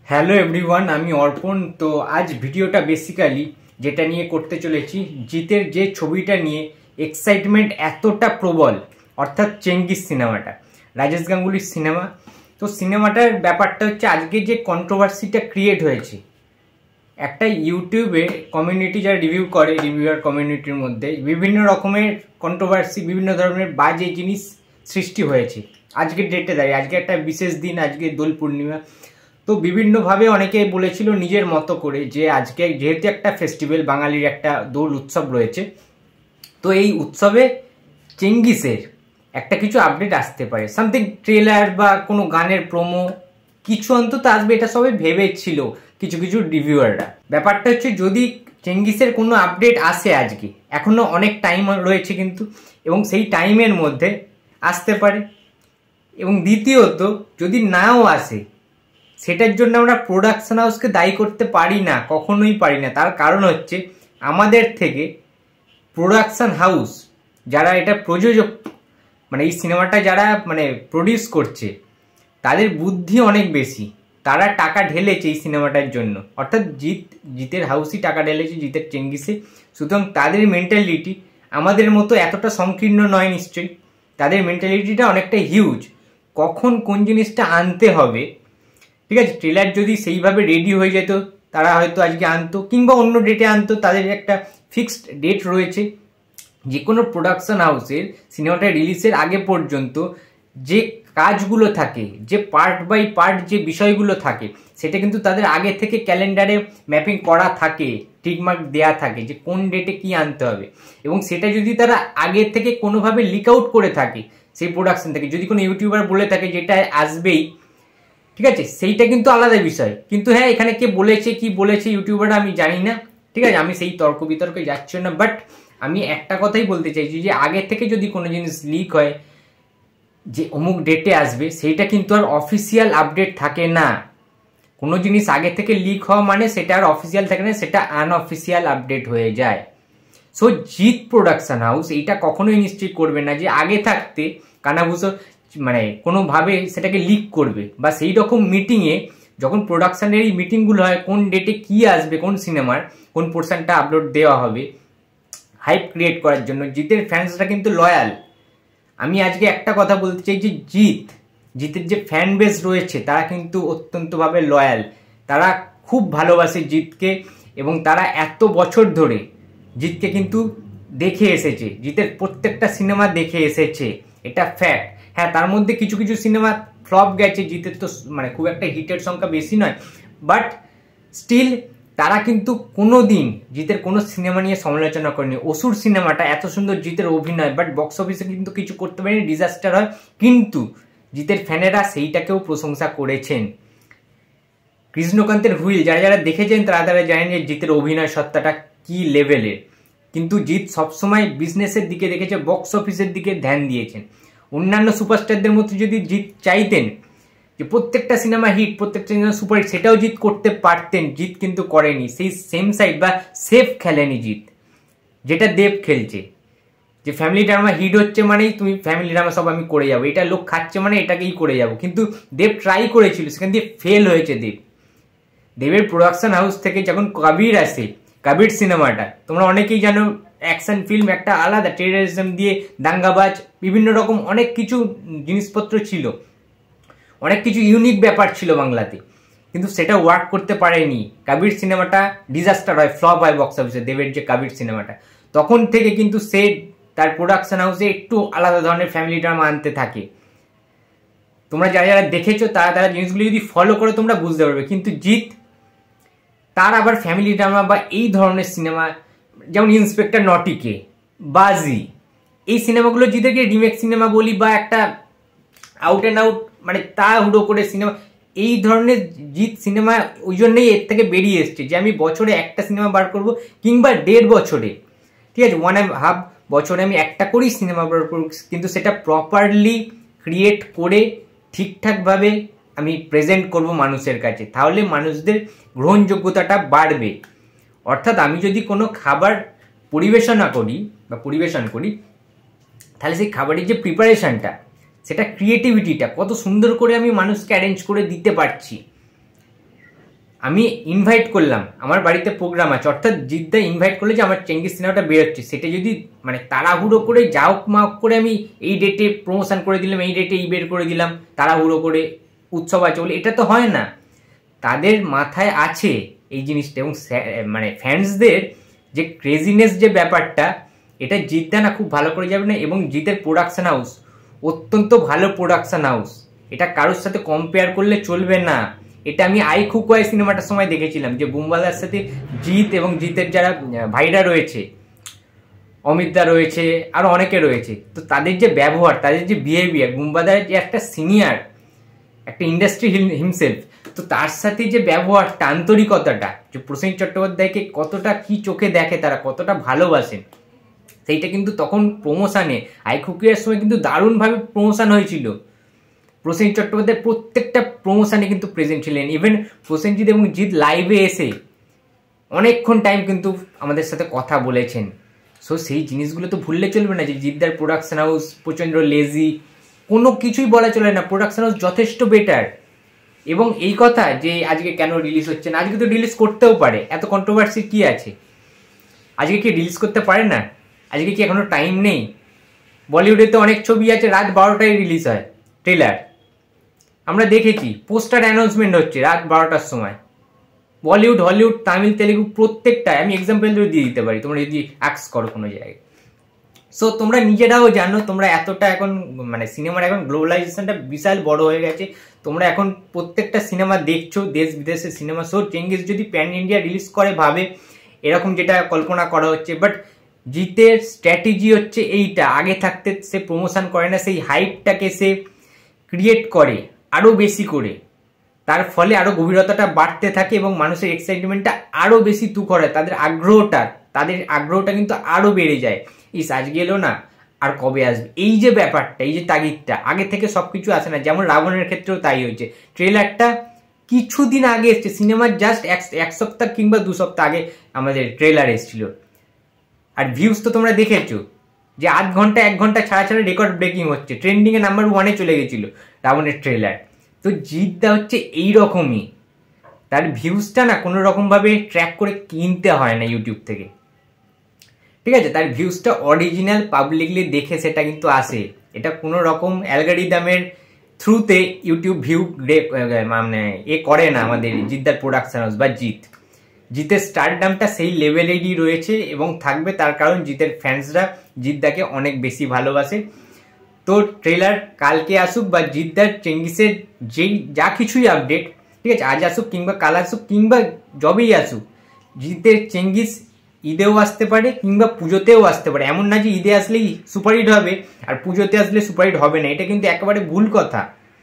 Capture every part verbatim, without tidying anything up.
Hello everyone, আমি অর্পণ। তো আজ ভিডিওটা বেসিক্যালি যেটা নিয়ে করতে চলেছি, জিতের যে ছবিটা নিয়ে এক্সাইটমেন্ট এতটা প্রবল, অর্থাৎ চেঙ্গিস সিনেমাটা, রাজেশ গাঙ্গুলির সিনেমা। তো সিনেমাটার ব্যাপারটা হচ্ছে আজকে যে কন্ট্রোভার্সিটা ক্রিয়েট হয়েছে, একটা ইউটিউবে কমিউনিটি যারা রিভিউ করে, রিভিউয়ার কমিউনিটির মধ্যে বিভিন্ন রকমের কন্ট্রোভার্সি, বিভিন্ন ধরনের বাজে জিনিস সৃষ্টি হয়েছে। আজকের ডেটে দাঁড়িয়ে, আজকে একটা বিশেষ দিন, আজকে দোল পূর্ণিমা। তো বিভিন্নভাবে অনেকে বলেছিল নিজের মতো করে যে আজকে যেহেতু একটা ফেস্টিভ্যাল, বাঙালির একটা দোল উৎসব রয়েছে, তো এই উৎসবে চেঙ্গিসের একটা কিছু আপডেট আসতে পারে, সামথিং ট্রেলার বা কোনো গানের প্রোমো কিছু অন্তত আসবে, এটা সবাই ভেবেছিল কিছু কিছু রিভিউয়াররা। ব্যাপারটা হচ্ছে যদি চেঙ্গিসের কোনো আপডেট আসে আজকে, এখনো অনেক টাইম রয়েছে কিন্তু, এবং সেই টাইমের মধ্যে আসতে পারে। এবং দ্বিতীয়ত যদি নাও আসে, সেটার জন্য আমরা প্রোডাকশন হাউসকে দায়ী করতে পারি না, কখনোই পারি না। তার কারণ হচ্ছে আমাদের থেকে প্রোডাকশন হাউস যারা এটা প্রযোজক, মানে এই সিনেমাটা যারা মানে প্রডিউস করছে, তাদের বুদ্ধি অনেক বেশি। তারা টাকা ঢেলেছে এই সিনেমাটার জন্য, অর্থাৎ জিত জিতের হাউসই টাকা ঢেলেছে জিতের চেঙ্গিসে। সুতরাং তাদের মেন্টালিটি আমাদের মতো এতটা সংকীর্ণ নয় নিশ্চয়ই, তাদের মেন্টালিটিটা অনেকটা হিউজ। কখন কোন জিনিসটা আনতে হবে, ঠিক আছে, ট্রেলার যদি সেইভাবে রেডি হয়ে যেত তারা হয়তো আজকে আনতো, কিংবা অন্য ডেটে আনতো। তাদের একটা ফিক্সড ডেট রয়েছে। যে কোনো প্রোডাকশন হাউসের সিনেমাটা রিলিজের আগে পর্যন্ত যে কাজগুলো থাকে, যে পার্ট বাই পার্ট যে বিষয়গুলো থাকে, সেটা কিন্তু তাদের আগে থেকে ক্যালেন্ডারে ম্যাপিং করা থাকে, টিকমার্ক দেওয়া থাকে যে কোন ডেটে কি আনতে হবে। এবং সেটা যদি তারা আগে থেকে কোনোভাবে লিক আউট করে থাকে সেই প্রোডাকশন থেকে, যদি কোনো ইউটিউবার বলে থাকে যেটা আসবেই, ঠিক আছে, সেইটা কিন্তু আলাদা বিষয়। কিন্তু হ্যাঁ, এখানে কে বলেছে কি বলেছে ইউটিউবাররা আমি জানি না, ঠিক আছে, আমি সেই তর্ক বিতর্কে যাচ্ছি না। বাট আমি একটা কথাই বলতে চাইছি যে আগে থেকে যদি কোনো জিনিস লিক হয় যে অমুক ডেটে আসবে, সেইটা কিন্তু আর অফিসিয়াল আপডেট থাকে না। কোনো জিনিস আগে থেকে লিক হওয়া মানে সেটা আর অফিসিয়াল থাকে না, সেটা আনঅফিসিয়াল আপডেট হয়ে যায়। সো জিত প্রোডাকশন হাউস এইটা কখনোই নিশ্চয়ই করবে না যে আগে থাকতে কানাঘুষো মানে কোনোভাবে সেটাকে লিক করবে, বা সেই রকম মিটিংয়ে যখন প্রোডাকশানের এই মিটিংগুলো হয়, কোন ডেটে কি আসবে, কোন সিনেমার কোন পোর্শনটা আপলোড দেওয়া হবে, হাইপ ক্রিয়েট করার জন্য। জিতের ফ্যান্সরা কিন্তু লয়াল। আমি আজকে একটা কথা বলতে চাই যে জিত জিতের যে ফ্যান বেস রয়েছে তারা কিন্তু অত্যন্তভাবে লয়াল। তারা খুব ভালোবাসে জিতকে, এবং তারা এত বছর ধরে জিতকে কিন্তু দেখে এসেছে, জিতের প্রত্যেকটা সিনেমা দেখে এসেছে, এটা ফ্যাক্ট। হ্যাঁ, তার মধ্যে কিছু কিছু সিনেমা ফ্লপ গেছে, জিতের তো মানে খুব একটা হিটের সংখ্যা বেশি নয়, বাট স্টিল তারা কিন্তু কোনো দিন জিতের কোনো সিনেমা নিয়ে সমালোচনা করেনি। অসুর সিনেমাটা এত সুন্দর জিতের অভিনয়, বাট বক্স অফিসে কিন্তু কিছু করতে পারেনি, ডিজাস্টার হয়, কিন্তু জিতের ফ্যানেরা সেইটাকেও প্রশংসা করেছেন। কৃষ্ণকান্তের হুইল যারা যারা দেখেছেন তারা তারা জানেন যে জিতের অভিনয় সত্তাটা কি লেভেলের। কিন্তু জিত সবসময় বিজনেসের দিকে দেখেছে, বক্স অফিসের দিকে ধ্যান দিয়েছেন। অন্যান্য সুপারস্টারদের মতো যদি জিত চাইতেন যে প্রত্যেকটা সিনেমা হিট, প্রত্যেকটা সিনেমা সুপারহিট, সেটাও জিত করতে পারতেন, জিত কিন্তু করেনি। সেই সেম সাইড বা সেফ খেলেনি জিত, যেটা দেব খেলছে, যে ফ্যামিলি ড্রামা হিট হচ্ছে মানেই তুমি ফ্যামিলি ড্রামা সব আমি করে যাবো, এটা লোক খাচ্ছে মানে এটাকেই করে যাবো। কিন্তু দেব ট্রাই করেছিল, সেখান দিয়ে ফেল হয়েছে দেব। দেবের প্রোডাকশন হাউস থেকে যখন কবির আসে, কবির সিনেমাটা তোমরা অনেকেই জানো, অ্যাকশন ফিল্ম, একটা আলাদা টেররিজম দিয়ে দাঙ্গাবাজ, বিভিন্ন রকম অনেক কিছু জিনিসপত্র ছিল, অনেক কিছু ইউনিক ব্যাপার ছিল বাংলাতে, কিন্তু সেটা ওয়ার্ক করতে পারেনি। কবির সিনেমাটা ডিজাস্টার হয়, ফ্লপ হয় বক্স অফিসে, দেবের যে কবির সিনেমাটা। তখন থেকে কিন্তু সে তার প্রোডাকশন হাউসে একটু আলাদা ধরনের ফ্যামিলি ড্রামা আনতে থাকে। তোমরা যারা যারা দেখেছো তারা তারা জিনিসগুলো যদি ফলো করো তোমরা বুঝতে পারবে। কিন্তু জিত তার আবার ফ্যামিলি ড্রামা বা এই ধরনের সিনেমা, যেমন ইন্সপেক্টর নটিকে, বাজি, এই সিনেমাগুলো জিতেকে রিমেক সিনেমা বলি, বা একটা আউট অ্যান্ড আউট মানে তাড়াহুড়ো করে সিনেমা, এই ধরনের জিত সিনেমা ওই জন্যই এর থেকে বেরিয়ে এসছে যে আমি বছরে একটা সিনেমা বার করব, কিংবা দেড় বছরে, ঠিক আছে, ওয়ান অ্যান্ড হাফ বছরে আমি একটা করেই সিনেমা বার করব, কিন্তু সেটা প্রপারলি ক্রিয়েট করে ঠিকঠাকভাবে আমি প্রেজেন্ট করব মানুষের কাছে, তাহলে মানুষদের গ্রহণযোগ্যতাটা বাড়বে। অর্থাৎ আমি যদি কোনো খাবার পরিবেশনা করি বা পরিবেশন করি, তাহলে সেই খাবারের যে প্রিপারেশনটা, সেটা ক্রিয়েটিভিটিটা কত সুন্দর করে আমি মানুষকে অ্যারেঞ্জ করে দিতে পারছি, আমি ইনভাইট করলাম, আমার বাড়িতে প্রোগ্রাম আছে, অর্থাৎ জিদ্দা ইনভাইট করলে যে আমার চেঙ্গিস সিনেমাটা বেরোচ্ছে, সেটা যদি মানে তাড়াহুড়ো করে যাওক মাওক করে আমি এই ডেটে প্রমোশন করে দিলাম, এই ডেটে এই বের করে দিলাম তাড়াহুড়ো করে, উৎসব আছে বলে, এটা তো হয় না। তাদের মাথায় আছে এই জিনিসটা, এবং মানে ফ্যান্সদের যে ক্রেজিনেস যে ব্যাপারটা, এটা জিদ্দা না খুব ভালো করে যাবে না। এবং জিতের প্রোডাকশন হাউস অত্যন্ত ভালো প্রোডাকশন হাউস, এটা কারোর সাথে কম্পেয়ার করলে চলবে না। এটা আমি আই খুকুয়াই সিনেমাটার সময় দেখেছিলাম যে বুমবাদার সাথে জিৎ এবং জিতের যারা ভাইরা রয়েছে, অমিতদা রয়েছে, আরো অনেকে রয়েছে, তো তাদের যে ব্যবহার, তাদের যে বিহেভিয়ার, বুমবাদার যে একটা সিনিয়র, একটা ইন্ডাস্ট্রি হিমসেলফ, তো তার সাথে যে ব্যবহারটা, আন্তরিকতাটা, যে প্রসেনজিৎ চট্টোপাধ্যায়কে কতটা কি চোখে দেখে, তারা কতটা ভালোবাসেন, সেইটা কিন্তু তখন প্রমোশনে আই খুকুয়ার সময় কিন্তু দারুণভাবে প্রমোশন হয়েছিল। প্রসেনজিৎ চট্টোপাধ্যায় প্রত্যেকটা প্রমোশনে কিন্তু প্রেজেন্ট ছিলেন। ইভেন প্রসেনজিৎ এবং জিৎ লাইভে এসে অনেকক্ষণ টাইম কিন্তু আমাদের সাথে কথা বলেছেন। সো সেই জিনিসগুলো তো ভুললে চলবে না যে জিদ্দার প্রোডাকশন হাউস প্রচণ্ড লেজি, কোনো কিছুই বলা চলে না, প্রোডাকশন হাউস যথেষ্ট বেটার। এবং এই কথা যে আজকে কেন রিলিজ হচ্ছে না, আজকে তো রিলিজ করতেও পারে, এত কন্ট্রোভার্সি কি আছে? আজকে কি রিলিজ করতে পারে না? আজকে কি এখনো টাইম নেই? বলিউডে তো অনেক ছবি আছে রাত বারোটায় রিলিজ হয় ট্রেলার, আমরা দেখেছি, পোস্টার অ্যানাউন্সমেন্ট হচ্ছে রাত বারোটার সময়। বলিউড, হলিউড, তামিল, তেলেগু প্রত্যেকটায় আমি এক্সাম্পল ধরে দিয়ে দিতে পারি, তোমরা যদি অ্যাক্স করো কোনো জায়গায়। সো তোমরা নিজেরাও জানো, তোমরা এতটা এখন মানে সিনেমার এখন গ্লোবালাইজেশনটা বিশাল বড় হয়ে গেছে, তোমরা এখন প্রত্যেকটা সিনেমা দেখছো, দেশ বিদেশের সিনেমা। সো চেঙ্গিস যদি প্যান ইন্ডিয়া রিলিজ করে ভাবে এরকম যেটা কল্পনা করা হচ্ছে, বাট জিতের স্ট্র্যাটেজি হচ্ছে এইটা, আগে থাকতে সে প্রমোশন করে না, সেই হাইপটাকে সে ক্রিয়েট করে আরও বেশি করে, তার ফলে আরও গভীরতাটা বাড়তে থাকে এবং মানুষের এক্সাইটমেন্টটা আরও বেশি তুখর হয়, তাদের আগ্রহটা তাদের আগ্রহটা কিন্তু আরও বেড়ে যায়। ইস আজকে এলো না, আর কবে আসবে, এই যে ব্যাপারটা, এই যে তাগিদটা, আগে থেকে সব কিছু আসে না। যেমন রাবণের ক্ষেত্রেও তাই হয়েছে, ট্রেলারটা কিছুদিন আগে এসছে, সিনেমার জাস্ট এক এক সপ্তাহ কিংবা দু সপ্তাহ আগে আমাদের ট্রেলার এসেছিল, আর ভিউজ তো তোমরা দেখেছো যে আধ ঘন্টা এক ঘন্টা ছাড়া ছাড়া রেকর্ড ব্রেকিং হচ্ছে, ট্রেন্ডিংয়ে নাম্বার ওয়ানে চলে গেছিলো রাবণের ট্রেলার। তো জিদ্দা হচ্ছে এইরকমই, তার ভিউজটা না কোনো রকমভাবে ট্র্যাক করে কিনতে হয় না ইউটিউব থেকে, ঠিক আছে? তার ভিউজটা অরিজিনাল পাবলিকলি দেখে সেটা কিন্তু আসে, এটা কোনো রকম অ্যালগরিদমের থ্রুতে ইউটিউব ভিউ মানে এ করে না আমাদের জিদ্দার প্রোডাকশন হাউস বা জিৎ। জিতের স্টারডামটা সেই লেভেলেরই রয়েছে এবং থাকবে, তার কারণ জিতের ফ্যান্সরা জিদ্দাকে অনেক বেশি ভালোবাসে। তো ট্রেলার কালকে আসুক বা জিদ্দার চেঙ্গিসের যেই যা কিছুই আপডেট, ঠিক আছে, আজ আসুক কিংবা কাল আসুক কিংবা যবেই আসুক, জিতের চেঙ্গিস ঈদেও আসতে পারে কিংবা পুজোতেও আসতে পারে। এমন না যে ঈদে আসলেই সুপারহিট হবে আর পুজোতে আসলে সুপারহিট হবে না, এটা কিন্তু একেবারে ভুল কথা।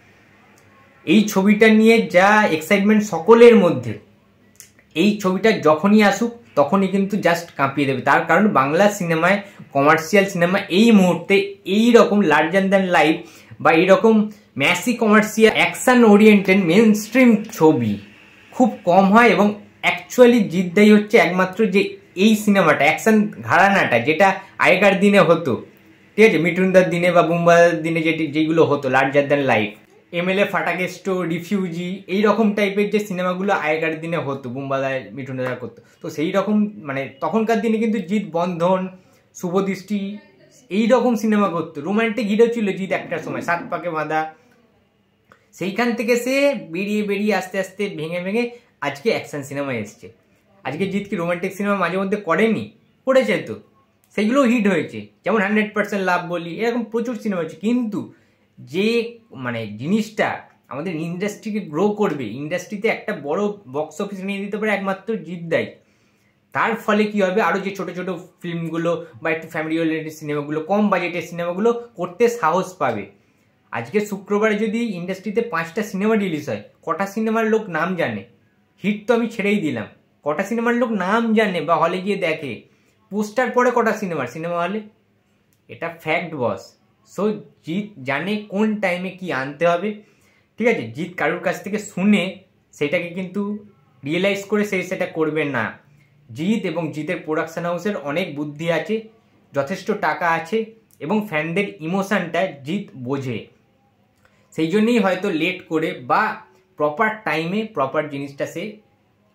এই ছবিটা নিয়ে যা এক্সাইটমেন্ট সকলের মধ্যে, এই ছবিটা যখনই আসুক তখনই কিন্তু জাস্ট কাঁপিয়ে দেবে, তার কারণ বাংলা সিনেমায়, কমার্শিয়াল সিনেমা এই মুহূর্তে এই রকম লার্জার দ্যান লাইফ বা এইরকম massy commercial action oriented mainstream ছবি খুব কম হয়। এবং অ্যাকচুয়ালি জিদ্দাই হচ্ছে একমাত্র যে এই সিনেমাটা, অ্যাকশন ঘরানাটা, যেটা আগেকার দিনে হতো, ঠিক আছে, মিঠুনদার দিনে বা বুম্বাদার দিনে যেটি যেগুলো হতো, larger than life, MLA Fatakeshto, refugee, এইরকম টাইপের যে সিনেমাগুলো আগেকার দিনে হতো, বুম্বাদায় মিঠুনদারা করতো, তো সেই রকম মানে তখনকার দিনে কিন্তু জিৎ বন্ধন, শুভদৃষ্টি এইরকম সিনেমা করতো, রোমান্টিক হিরো ছিল জিৎ একটার সময়, সাত পাকে বাঁধা, সেইখান থেকে সে বেরিয়ে বেরিয়ে আস্তে আস্তে ভেঙে ভেঙে আজকে অ্যাকশন সিনেমা এসছে। আজকে জিৎ কি রোমান্টিক সিনেমা মাঝে মধ্যে করেনি? করেছে তো, সেগুলো হিট হয়েছে, যেমন হান্ড্রেড পার্সেন্ট লাভ বলি, এরকম প্রচুর সিনেমা হচ্ছে। কিন্তু যে মানে জিনিসটা আমাদের ইন্ডাস্ট্রিকে গ্রো করবে, ইন্ডাস্ট্রিতে একটা বড় বক্স অফিস নিয়ে দিতে পারে একমাত্র জিদ্দাই। তার ফলে কি হবে, আরও যে ছোট ছোট ফিল্মগুলো বা একটু ফ্যামিলি ওরিয়েন্টেড সিনেমাগুলো, কম বাজেটের সিনেমাগুলো করতে সাহস পাবে। আজকে শুক্রবারে যদি ইন্ডাস্ট্রিতে পাঁচটা সিনেমা রিলিজ হয়, কটা সিনেমার লোক নাম জানে? হিট তো আমি ছেড়েই দিলাম, কটা সিনেমার লোক নাম জানে বা হলে গিয়ে দেখে? পোস্টার পরে কটা সিনেমার সিনেমা হলে, এটা ফ্যাক্ট বস। সো জিৎ জানে কোন টাইমে কি আনতে হবে, ঠিক আছে? জিৎ কারোর কাছ থেকে শুনে সেটাকে কিন্তু রিয়েলাইজ করে সে সেটা করবে না। জিৎ এবং জিতের প্রোডাকশন হাউসের অনেক বুদ্ধি আছে, যথেষ্ট টাকা আছে এবং ফ্যানদের ইমোশনটা জিৎ বোঝে, সেই জন্যই হয়তো লেট করে বা প্রপার টাইমে প্রপার জিনিসটা সে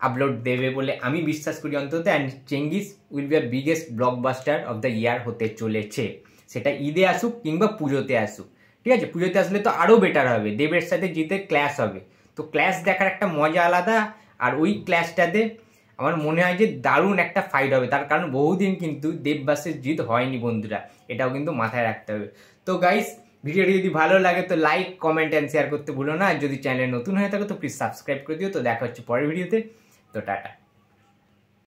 আপলোড দেবে বলে আমি বিশ্বাস করি অন্তত। And Chengiz will be a biggest blockbuster of the year হতে চলেছে, সেটা ঈদে আসুক কিংবা পুজোতে আসুক। ঠিক আছে, পুজোতে আসলে তো আরও বেটার হবে, দেবের সাথে জিতের ক্ল্যাশ হবে, তো ক্ল্যাশ দেখার একটা মজা আলাদা। আর ওই ক্ল্যাশটাতে আমার মনে হয় যে দারুণ একটা ফাইট হবে, তার কারণ বহুদিন কিন্তু দেব ভার্সেস জিৎ হয়নি বন্ধুরা, এটাও কিন্তু মাথায় রাখতে হবে। তো গাইস, ভিডিওটি যদি ভালো লাগে তো লাইক, কমেন্ট অ্যান্ড শেয়ার করতে ভুলো না। আর যদি চ্যানেলে নতুন হয়ে থাকে তো প্লিজ সাবস্ক্রাইব করে দিও। তো দেখা হচ্ছে পরের ভিডিওতে, তো টাটা।